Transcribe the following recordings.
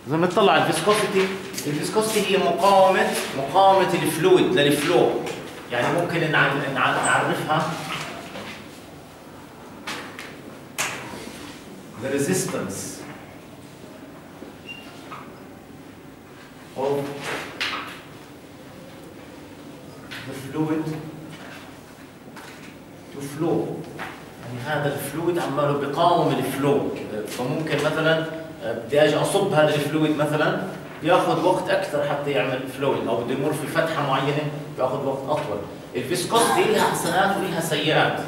إذا بنطلع على الفيسكوسيتي، الفيسكوسيتي هي مقاومة الفلويد للفلو، يعني ممكن نعرفها the resistance of the fluid to flow. يعني هذا الفلويد عماله بيقاوم الفلو، فممكن مثلا بدي اجي اصب هذا الفلويد مثلا بياخذ وقت اكثر حتى يعمل فلويد، او بده يمر في فتحه معينه بياخذ وقت اطول. الفيسكوسيتي لها حسنات ولها سيئات.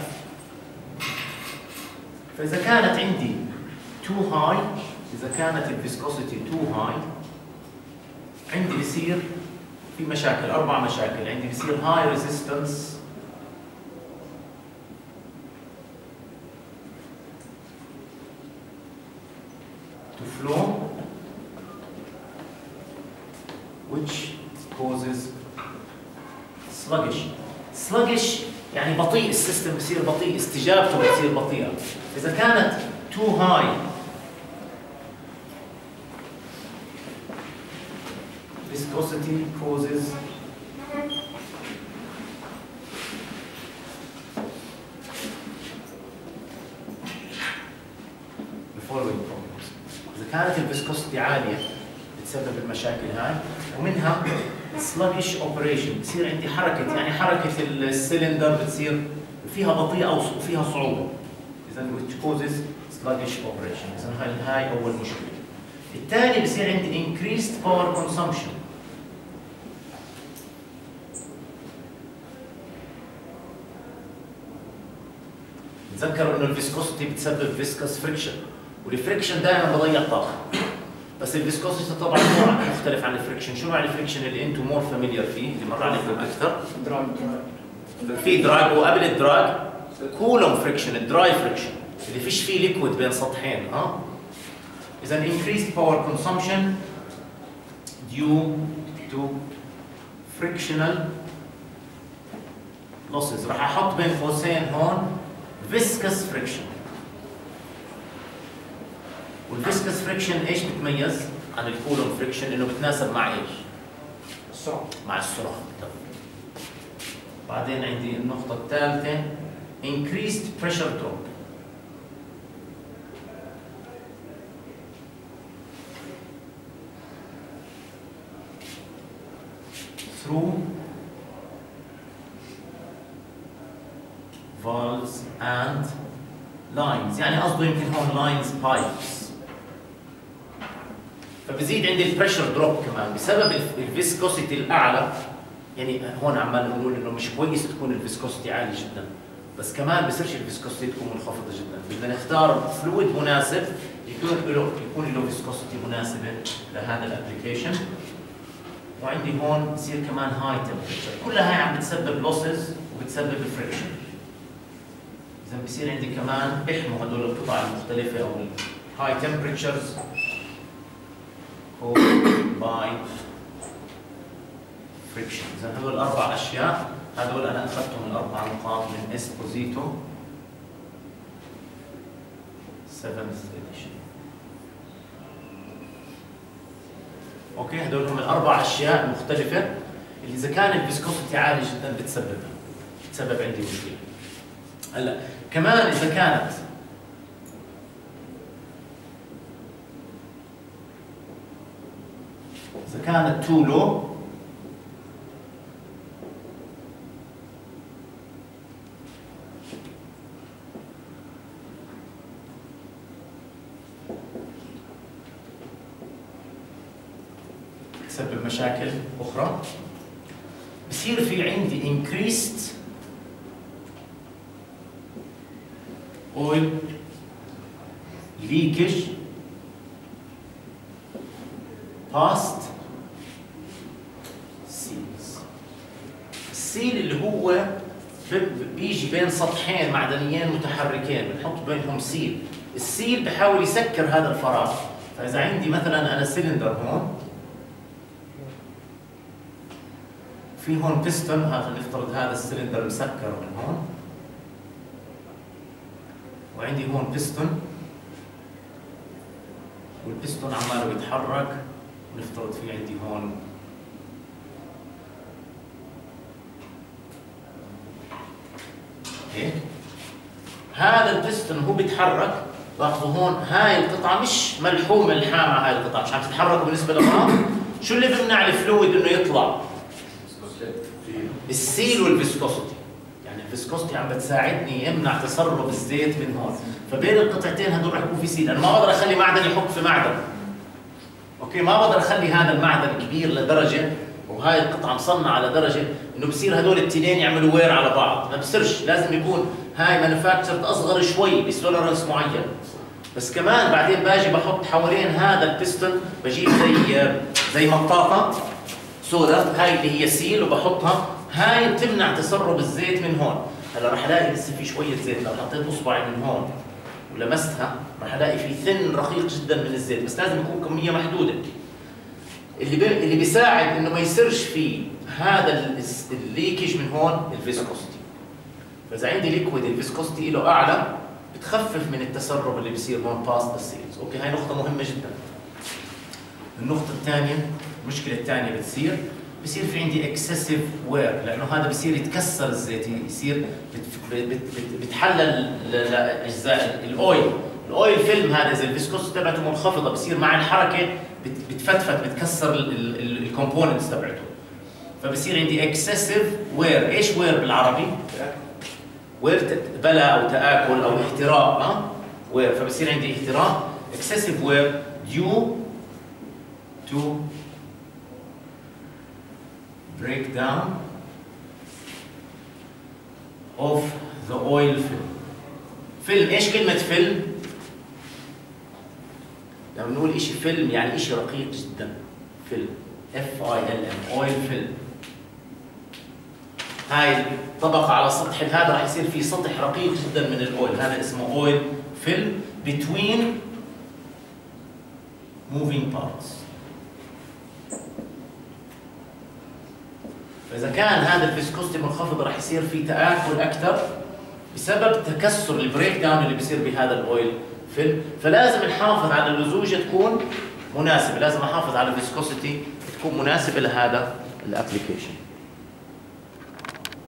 فاذا كانت عندي too high، اذا كانت الفيسكوسيتي too high عندي بيصير في مشاكل، 4 مشاكل. عندي بيصير high resistance to flow which causes sluggish يعني بطيء، السيستم بصير بطيء، استجابته بتصير بطيئة. إذا كانت too high viscosity causes the following problems. إذا كانت الفيسكوسيتي عالية بتسبب المشاكل هاي، ومنها sluggish operation، بصير عندي حركة، يعني حركة السلندر بتصير فيها بطيئة وفيها صعوبة. إذا which causes sluggish operation. إذا هاي أول مشكلة. الثاني بصير عندي increased power consumption. تذكروا إنه الفيسكوسيتي بتسبب viscous friction، والفريكشن دائما بضيع طاقة. بس الفيسكوسيتي طبعا مختلف عن الفريكشن. شو معنى الفريكشن اللي انتم مور فاميليار فيه، اللي مر عليكم اكثر؟ في دراج، وقبل الدراج كولوم فريكشن، الدراي فريكشن اللي فيش فيه ليكويد بين سطحين. اذا increased power consumption due to frictional losses. راح احط بين قوسين هون viscous friction. والفيسكس فريكشن ايش بتميز عن الكولوم فريكشن؟ انه بتناسب مع ايش؟ السرعة. مع السرعة. بعدين عندي النقطة الثالثة increased pressure drop. through valves and lines. يعني قصده يمكن هون lines pipes. فبزيد عندي البريشر دروب كمان بسبب الفيسكوسيتي الاعلى. يعني هون عمال نقول انه مش كويس تكون الفيسكوسيتي عاليه جدا، بس كمان بصيرش الفيسكوسيتي تكون منخفضه جدا. بدنا نختار فلويد مناسب يكون له فيسكوسيتي مناسبه لهذا الابلكيشن. وعندي هون بصير كمان هاي تمبريتشر. كلها هاي عم بتسبب لوسز وبتسبب فريكشن. اذا بصير عندي كمان بيحموا هدول القطع المختلفه او الهاي تمبريتشرز by friction. إذا هذول 4 أشياء، هذول أنا أخذتهم ال4 نقاط من Esposito 7th edition. أوكي، هذول هم ال4 أشياء مختلفة اللي إذا كان الفيسكوسيتي عالي جدا بتسبب عندي مشكلة. هلا كمان إذا كانت too low تسبب مشاكل أخرى. بصير في عندي increased oil leakage past السيل اللي هو بيجي بين سطحين معدنيين متحركين، بنحط بينهم سيل. السيل بحاول يسكر هذا الفراغ. فإذا عندي مثلا أنا سلندر هون، في هون بيستون، هذا نفترض هذا السلندر مسكر من هون، وعندي هون بيستون والبستون عماله بيتحرك، ونفترض في عندي هون هيك. هذا البستون هو بيتحرك، لاحظوا هون هاي القطعة مش ملحومة مع هاي القطعة، مش عم تتحرك بالنسبة لبعض. شو اللي بيمنع الفلويد انه يطلع؟ السيل والفيسكوسيتي. يعني الفيسكوسيتي عم بتساعدني يمنع تسرب الزيت من هون، فبين القطعتين هدول رح يكون في سيل. انا ما بقدر اخلي معدن يحك في معدن. اوكي، ما بقدر اخلي هذا المعدن كبير لدرجة وهاي القطعة مصنعة على درجة انه بصير هدول التنين يعملوا وير على بعض، ما بصيرش. لازم يكون هاي مانيفاكتشرد اصغر شوي بتولرنس معين. بس كمان بعدين باجي بحط حوالين هذا البستون، بجيب زي مطاطة سوداء، هاي اللي هي سيل، وبحطها. هاي بتمنع تسرب الزيت من هون. هلا رح الاقي لسه في شوية زيت، لو حطيت اصبعي من هون ولمستها رح الاقي في ثن رقيق جدا من الزيت، بس لازم يكون كمية محدودة. اللي بيساعد انه ما يصيرش في هذا الليكج من هون الفيسكوستي. فاذا عندي ليكويد الفيسكوستي له اعلى بتخفف من التسرب اللي بيصير هون باست السيلز. اوكي، هاي نقطة مهمة جدا. النقطة الثانية، المشكلة الثانية بصير في عندي اكسسيف وير، لانه هذا بصير يتكسر الزيت، يصير بتحلل اجزاء الاويل فيلم. هذا اذا الفيسكوستي تبعته منخفضة بصير مع الحركة بتفتفت، بتكسر الكومبوننتس تبعته. فبصير عندي اكسسيف وير. ايش وير بالعربي؟ وير بلا او تآكل او احتراق. وير، فبصير عندي احتراق اكسسيف وير due to breakdown of the oil film. فيلم، ايش كلمة فيلم؟ لما نقول إشي فيلم يعني إشي رقيق جدا. فيلم FILM، اويل فيلم. هاي طبقة على سطح هذا راح يصير في سطح رقيق جدا من الاويل، هذا اسمه اويل فيلم between moving parts. فإذا كان هذا الفيسكوستي منخفض راح يصير في تآكل أكثر بسبب تكسر البريك داون اللي بيصير بهذا الاويل فيلم. فلازم نحافظ على اللزوجة تكون مناسبة، لازم احافظ على الفيسكوسيتي تكون مناسبة لهذا الابلكيشن.